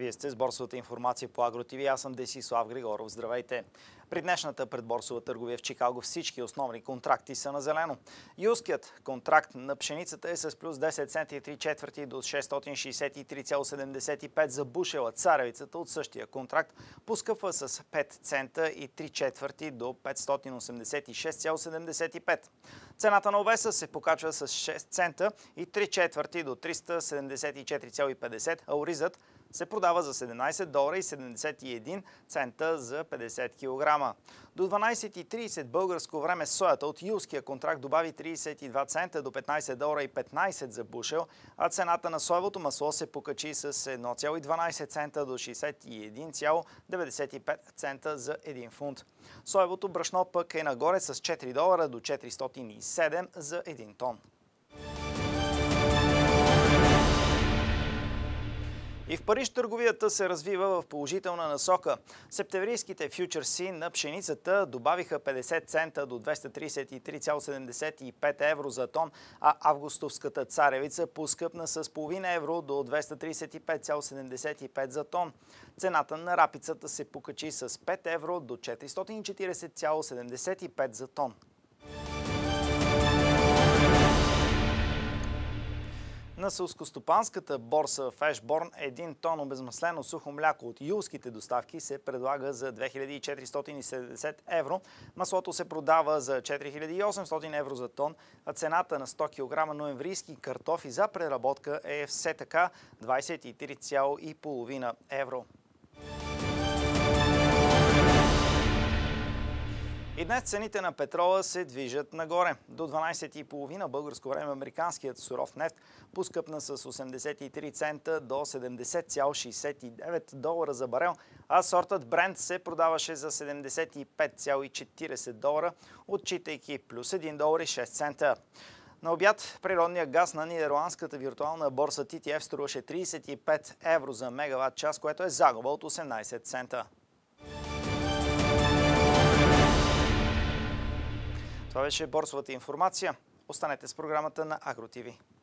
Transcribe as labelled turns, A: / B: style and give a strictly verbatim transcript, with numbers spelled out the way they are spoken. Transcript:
A: Вие сте с борсовата информация по АгроТВ. Аз съм Десислав Григоров. Здравейте! При днешната предборсова търговия в Чикаго всички основни контракти са на зелено. Юлският контракт на пшеницата е с плюс десет цента и три четвърти до шестстотин шейсет и три цяло седемдесет и пет за бушела. Царевицата от същия контракт поскъпва с пет цента и три четвърти до петстотин осемдесет и шест цяло седемдесет и пет. Цената на овеса се покачва с шест цента и три четвърти до триста седемдесет и четири цяло петдесет, а оризът се продава за седемнадесет долара и седемдесет и един цента за петдесет килограма. До дванадесет и тридесет българско време соята от юлския контракт добави тридесет и два цента до петнадесет долара и петнадесет за бушел, а цената на соевото масло се покачи с едно цяло и дванадесет цента до шейсет и един цяло деветдесет и пет цента за един фунт. Соевото брашно пък е нагоре с четири долара до четиристотин и седем за един тон. И в Париж търговията се развива в положителна насока. Септемврийските фьючерси на пшеницата добавиха петдесет цента до двеста тридесет и три цяло седемдесет и пет евро за тон, а августовската царевица поскъпна с половина евро до двеста тридесет и пет цяло седемдесет и пет за тон. Цената на рапицата се покачи с пет евро до четиристотин и четиридесет цяло седемдесет и пет за тон. На селскостопанската борса в Ешборн един тон обезмаслено сухо мляко от юлските доставки се предлага за две хиляди четиристотин и седемдесет евро. Маслото се продава за четири хиляди и осемстотин евро за тон, а цената на сто килограма ноемврийски картофи за преработка е все така двадесет и три цяло и пет евро. И днес цените на петрола се движат нагоре. До дванадесет и тридесет българско време американският суров нефт поскъпна с осемдесет и три цента до седемдесет цяло шейсет и девет долара за барел, а сортът Брент се продаваше за седемдесет и пет цяло четиридесет долара, отчитайки плюс един долар и шест цента. На обяд природният газ на нидерландската виртуална борса Ти Ти Еф струваше тридесет и пет евро за мегаватт час, което е загуба от осемнадесет цента. Това беше борсовата информация. Останете с програмата на АгроТВ.